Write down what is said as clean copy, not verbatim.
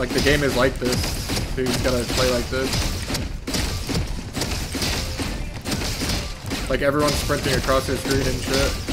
Like, the game is like this, so you just gotta play like this. Like, everyone's sprinting across their screen and shit.